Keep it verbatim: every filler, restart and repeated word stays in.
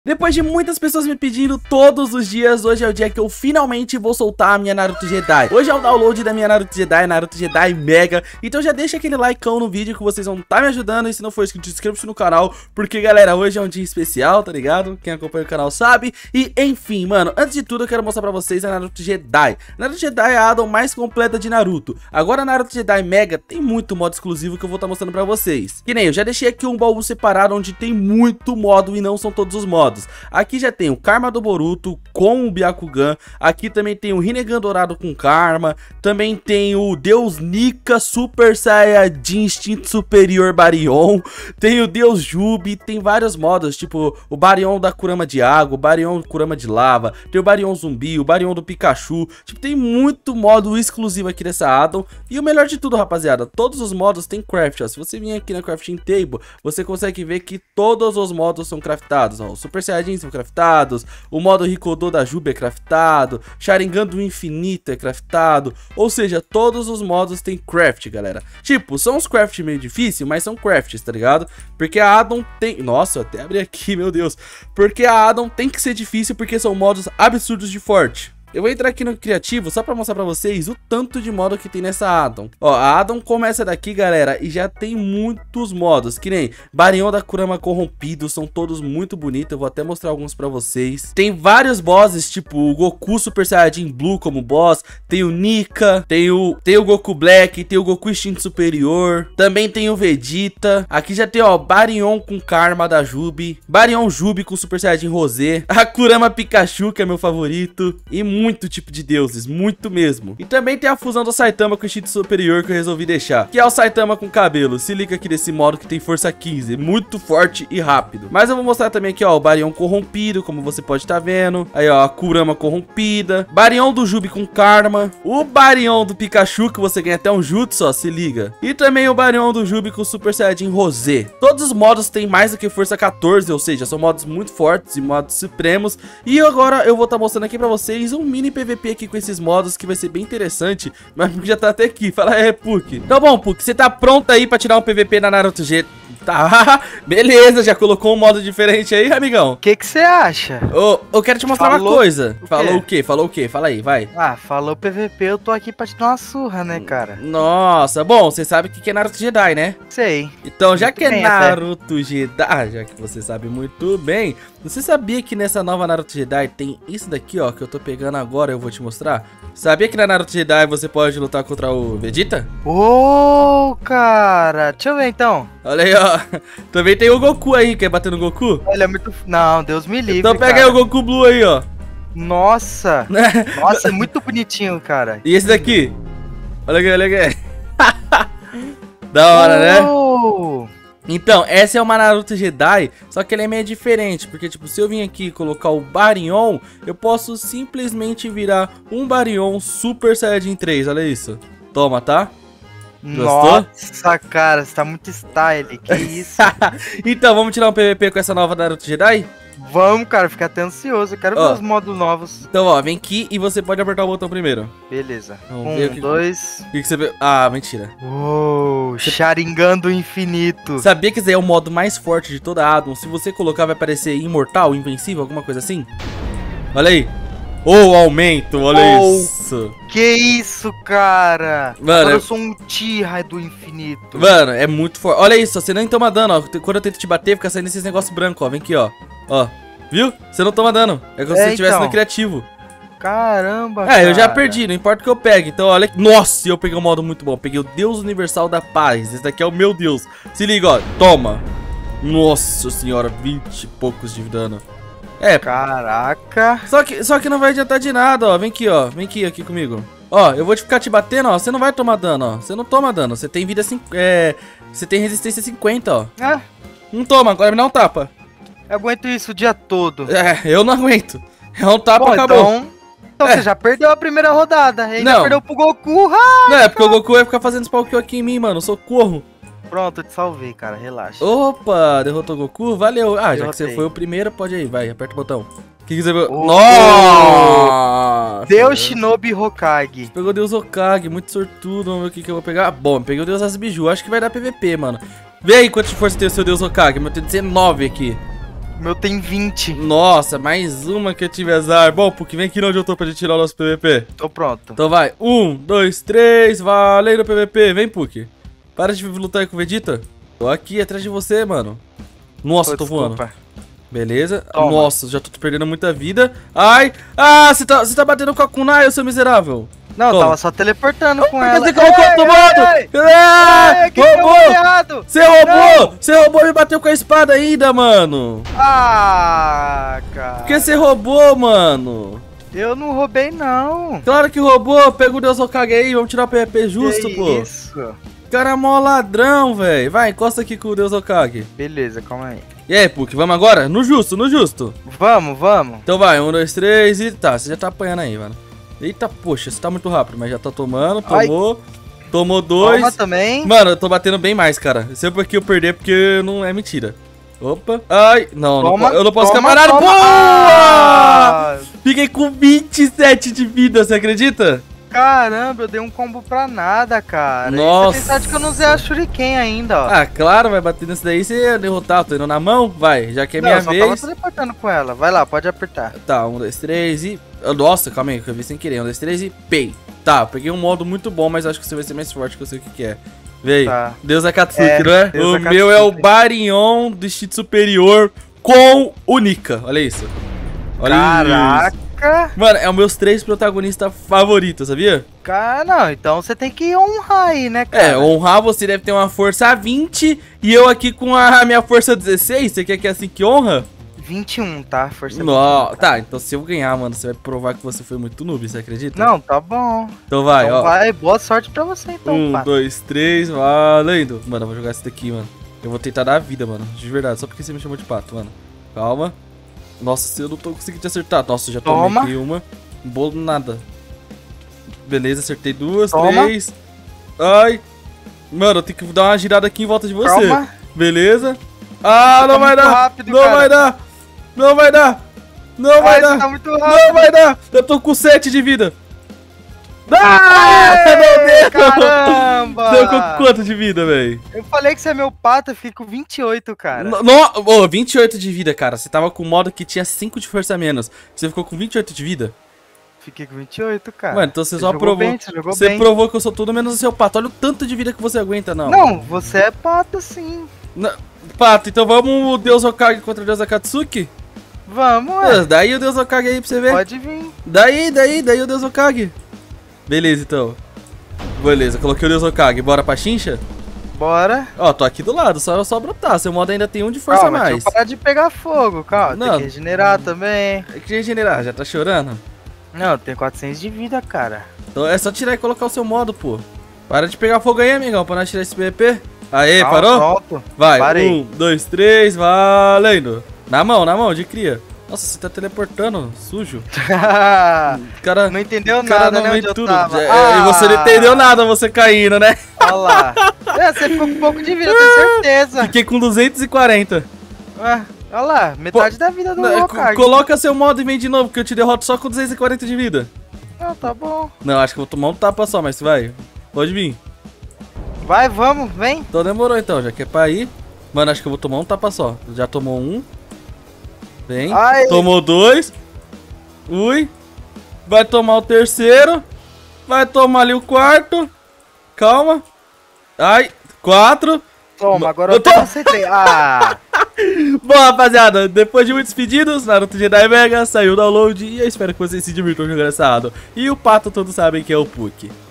Depois de muitas pessoas me pedindo todos os dias, hoje é o dia que eu finalmente vou soltar a minha Naruto Jedi. Hoje é o download da minha Naruto Jedi, Naruto Jedi Mega. Então já deixa aquele likeão no vídeo que vocês vão estar me ajudando. E se não for inscrito, inscreva-se no canal, porque galera, hoje é um dia especial, tá ligado? Quem acompanha o canal sabe. E enfim, mano, antes de tudo eu quero mostrar pra vocês a Naruto Jedi. Naruto Jedi é a addon mais completa de Naruto. Agora a Naruto Jedi Mega tem muito modo exclusivo que eu vou estar mostrando pra vocês. Que nem eu já deixei aqui um baú separado onde tem muito modo e não são todos os modos. Aqui já tem o Karma do Boruto com o Byakugan. Aqui também tem o Rinnegan dourado com Karma. Também tem o Deus Nika Super Saiyajin Instinto Superior Baryon. Tem o Deus Jubi. Tem vários modos, tipo o Baryon da Kurama de água, o Baryon Kurama de lava. Tem o Baryon zumbi, o Baryon do Pikachu. Tipo, tem muito modo exclusivo aqui dessa addon. E o melhor de tudo, rapaziada, todos os modos tem craft, ó. Se você vir aqui na crafting table, você consegue ver que todos os modos são craftados, ó. O Super Saiyajin são craftados, o modo Rikodô da Jubi é craftado, Sharingan do Infinito é craftado, ou seja, todos os modos tem craft, galera. Tipo, são uns craft meio difíceis, mas são crafts, tá ligado? Porque a addon tem... Nossa, eu até abri aqui, meu Deus. Porque a addon tem que ser difícil, porque são modos absurdos de forte. Eu vou entrar aqui no criativo só pra mostrar pra vocês o tanto de modo que tem nessa addon. Ó, a addon começa daqui, galera, e já tem muitos modos, que nem Baryon da Kurama corrompido, são todos muito bonitos. Eu vou até mostrar alguns pra vocês. Tem vários bosses, tipo o Goku Super Saiyajin Blue como boss. Tem o Nika, tem o, tem o Goku Black, tem o Goku Instinto Superior. Também tem o Vegeta. Aqui já tem, ó, Baryon com Karma da Jubi, Baryon Jubi com Super Saiyajin Rosé, a Kurama Pikachu, que é meu favorito, e muito tipo de deuses, muito mesmo. E também tem a fusão do Saitama com o Instinto Superior que eu resolvi deixar, que é o Saitama com cabelo. Se liga aqui nesse modo que tem força quinze, muito forte e rápido. Mas eu vou mostrar também aqui, ó, o Baryon corrompido, como você pode estar vendo. Aí, ó, a Kurama corrompida, Baryon do Jubi com Karma, o Baryon do Pikachu, que você ganha até um jutsu, ó, se liga. E também o Baryon do Jubi com Super Saiyajin Rosé. Todos os modos têm mais do que força quatorze, ou seja, são modos muito fortes e modos supremos. E agora eu vou estar mostrando aqui pra vocês um mini P V P aqui com esses modos que vai ser bem interessante. Mas já tá até aqui, fala é, Puck. Então bom, Puck, você tá pronto aí pra tirar um P V P na Naruto G? Tá, beleza, já colocou um modo diferente aí, amigão? O que que você acha? Ô, eu quero te mostrar Falou uma coisa. o Falou quê? o quê? Falou o quê? Fala aí, vai. Ah, falou P V P, eu tô aqui pra te dar uma surra, né, cara? Nossa, bom, você sabe o que é Naruto Jedi, né? Sei. Então, já Muito que é bem, até. Naruto Jedi, já que você sabe muito bem, você sabia que nessa nova Naruto Jedi tem isso daqui, ó, que eu tô pegando agora, eu vou te mostrar? Sabia que na Naruto Jedi você pode lutar contra o Vegeta? Ô, cara, deixa eu ver então. Olha aí, ó. Também tem o Goku aí, quer bater no Goku? Ele é muito... Não, Deus me livre, Então pega cara. aí o Goku Blue aí, ó. Nossa. Nossa, é muito bonitinho, cara. E esse daqui? Olha aqui, olha aqui. Da hora, né? Oh. Então, essa é uma Naruto Jedi, só que ela é meio diferente, porque tipo, se eu vim aqui e colocar o Baryon, eu posso simplesmente virar um Baryon Super Saiyajin três, olha isso. Toma, tá? Gostou? Nossa, cara, você tá muito style, que isso? Então, vamos tirar um P V P com essa nova Naruto Jedi? Vamos, cara, fica até ansioso, eu quero Ó. ver os modos novos. Então, ó, vem aqui e você pode apertar o botão primeiro. Beleza. Vamos ver o Um, que- dois... O que, que você vê? Ah, mentira. Uou, Sharingan do infinito. Sabia que esse aí é o modo mais forte de toda a addon? Se você colocar vai aparecer imortal, invencível, alguma coisa assim? Olha aí. Ou aumento, olha Oh. isso. Que isso, cara? Mano, Agora é- eu sou um Tira do infinito. Mano, é muito forte. Olha isso, ó, você nem toma dano, ó. Quando eu tento te bater, fica saindo esses negócios brancos, ó. Vem aqui, ó. Ó. Viu? Você não toma dano. É como se É, você estivesse então. no criativo. Caramba, É, eu já cara. perdi, não importa o que eu pegue. Então, olha aqui. Nossa, eu peguei um modo muito bom. Peguei o Deus Universal da Paz. Esse daqui é o meu Deus. Se liga, ó. Toma. Nossa senhora, vinte e poucos de dano. É, Caraca. Só que, só que não vai adiantar de nada, ó. Vem aqui, ó. Vem aqui, aqui comigo. Ó, eu vou te ficar te batendo, ó. Você não vai tomar dano, ó. Você não toma dano. Você tem vida cinco. É. Você tem resistência cinquenta, ó. Ah, Não toma, agora me dá um tapa. eu aguento isso o dia todo. É, eu não aguento. É um tapa, Bom, acabou. então, então É. você já perdeu a primeira rodada. Ainda Não. perdeu pro Goku. Ah, Não, é porque o Goku vai ficar fazendo spawn aqui em mim, mano. Socorro. pronto, eu te salvei, cara. Relaxa. Opa, derrotou o Goku? Valeu. Ah, já que você Derrotei. foi o primeiro, pode ir. Vai, aperta o botão. O que, que você viu? Oh. Nossa! Deus Shinobi Hokage. Pegou o Deus Hokage, muito sortudo. Vamos ver o que, que eu vou pegar. Ah, bom, peguei o Deus Asbiju. Acho que vai dar P V P, mano. Vê aí quanto de força tem o seu Deus Hokage. Eu tenho dezenove aqui. O meu tem vinte. Nossa, mais uma que eu tive azar. Bom, Puck, vem aqui onde eu tô pra gente tirar o nosso P V P. Tô pronto. Então vai, um, dois, três, valendo P V P. Vem, Puck. Para de lutar com o Vegeta. Tô aqui atrás de você, mano. Nossa, Pô, tô desculpa. voando. Beleza. Toma. Nossa, já tô perdendo muita vida. Ai. Ah, você tá, você tá batendo com a Kunai, seu miserável. Não, eu Toma. tava só teleportando com Por que ela. você colocou outro modo? Ah, Ei, que que eu roubou. fiz errado? Você roubou. Você roubou e me bateu com a espada ainda, mano. Ah, cara. Por que você roubou, mano? Eu não roubei, não. Claro que roubou. Pega o Deus Hokage aí, vamos tirar o P V P justo, que pô. isso? Cara, é mó ladrão, velho. Vai, encosta aqui com o Deus Hokage. Beleza, calma aí. E aí, Puck, vamos agora? No justo, no justo. Vamos, vamos. Então vai, um, dois, três e... Tá, você já tá apanhando aí, mano. Eita, poxa, você tá muito rápido, mas já tá tomando, tomou. Ai. Tomou dois. Toma também. Mano, eu tô batendo bem mais, cara. Se eu aqui eu perder, porque não é mentira. Opa. Ai, não, Toma, não eu não posso toma, ficar parado. toma. Boa! Ah! Fiquei com vinte e sete de vida, você acredita? Caramba, eu dei um combo pra nada, cara. Nossa. E você tem sorte que eu não usei a Shuriken ainda, ó. Ah, claro, vai bater nisso daí, você ia derrotar. Tô indo na mão, vai, já que é não, minha eu só vez. tava teleportando com ela. Vai lá, pode apertar. Tá, um, dois, três e... Nossa, calma aí, que eu vi sem querer. Um, dois, três e... Pei. Tá, eu peguei um modo muito bom, mas acho que você vai ser mais forte, que eu sei o que que é. Vê aí. Tá. Deus Akatsuki, É, não é? Deus O Akatsuki. meu é o Baryon do instinto superior com o Nika. Olha isso. Olha Caraca. isso. Mano, é os meus três protagonistas favoritos, sabia? Cara, não, então você tem que honrar aí, né, cara? É, honrar você deve ter uma força vinte e eu aqui com a minha força dezesseis. Você quer que é assim que honra? vinte e um, tá? Força Não, vinte e um, tá, então se eu ganhar, mano, você vai provar que você foi muito noob, você acredita? Não, tá bom. Então vai, Então ó. vai, boa sorte pra você, então, Um, pá. dois, três, valendo. Mano, eu vou jogar esse daqui, mano. Eu vou tentar dar a vida, mano. De verdade, só porque você me chamou de pato, mano. Calma. Nossa, eu não tô conseguindo te acertar. Nossa, já tomei Toma. aqui uma. Um bolo nada. Beleza, acertei duas, Toma. três. Ai. Mano, eu tenho que dar uma girada aqui em volta de você. Calma. Beleza. Ah, Você não tá vai muito dar. rápido, não cara. vai dar. Não vai dar. Não Ai, vai você dar. tá muito Não rápido. vai dar. Eu tô com sete de vida. Ah, não deu. caramba! Deu com quanto de vida, velho? Eu falei que você é meu pato, eu fiquei com vinte e oito, cara. No, no, oh, vinte e oito de vida, cara. Você tava com um modo que tinha cinco de força a menos. Você ficou com vinte e oito de vida? Fiquei com vinte e oito, cara. Mano, então você, Você só jogou provou. bem, você jogou você bem. provou que eu sou tudo menos o seu pato. Olha o tanto de vida que você aguenta, não. Não, você é pato sim. Não, pato, então vamos o Deus Hokage contra o Deus Akatsuki? Vamos, Ah, ué. daí o Deus Hokage aí pra você ver. Pode vir. Daí, daí, daí o Deus Hokage. Beleza, então. Beleza, coloquei o Deus Hokage. Bora pra chincha? Bora. Ó, tô aqui do lado, só, só brotar. Seu modo ainda tem um de força Calma, a mais. deixa eu parar de pegar fogo, calma. Não. Tem que regenerar também. É que regenerar, já tá chorando? Não, tem quatrocentos de vida, cara. Então é só tirar e colocar o seu modo, pô. Para de pegar fogo aí, amigão, pra nós tirar esse P V P. Aê, Calma, parou? Pronto. Vai, Parei. um, dois, três, valendo. Na mão, na mão, de cria. Nossa, você tá teleportando, sujo. Cara, Não entendeu cara nada, não né, vem onde eu tudo. tava. É, Ah! E você não entendeu nada, você caindo, né? Olha lá. É, você ficou com um pouco de vida, eu tenho certeza. Fiquei com duzentos e quarenta. Ah, olha lá, metade da vida do Não, Hokage. co- Coloca seu modo e vem de novo, que eu te derroto só com duzentos e quarenta de vida. Não, tá bom. Não, acho que eu vou tomar um tapa só, mas vai. Pode vir. Vai, vamos, vem. Então demorou então, já que é pra ir. Mano, acho que eu vou tomar um tapa só. Já tomou um. Vem. Ai. Tomou dois. Ui. Vai tomar o terceiro. Vai tomar ali o quarto. Calma. Ai, quatro. Toma, agora Eu eu tô- tô concentrei. Ah, Bom, rapaziada, depois de muitos pedidos, Naruto Jedi Mega saiu o download e eu espero que vocês se divirtam jogando essa ado. E o pato todos sabem que é o Puck.